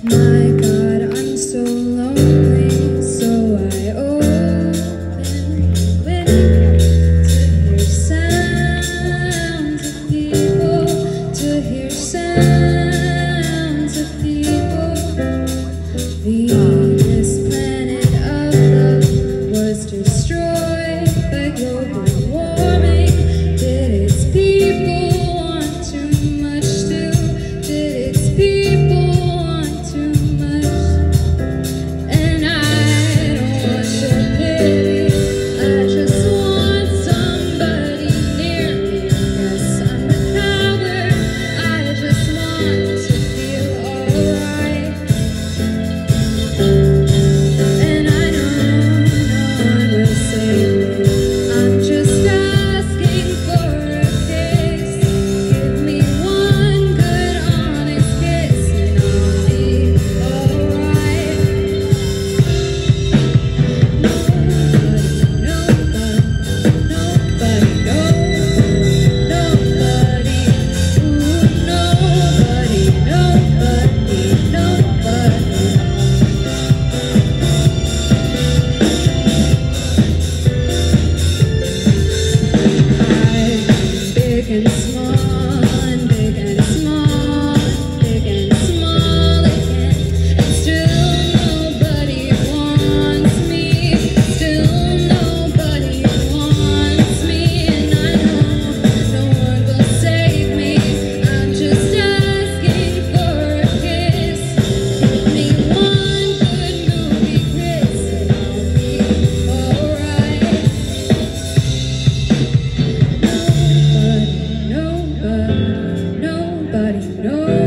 My God, I'm so lonely, so I open window to hear sounds of people, to hear sounds of people. Venus, planet of love, was destroyed by global warming. Did its people want too much too? Did its people want too much? And I don't want your pity, I just want somebody near me. Yes, I'm a coward, I just want to feel alright. And I know no one will save me. I'm just asking for a kiss. Give me one good honest kiss and I'll be alright. Big and small, and big and small, big and small again. And still nobody wants me. Still nobody wants me. And I know no one will save me. I'm just asking for a kiss. Give me one good movie kiss and I'll be alright. Nobody, nobody, nobody,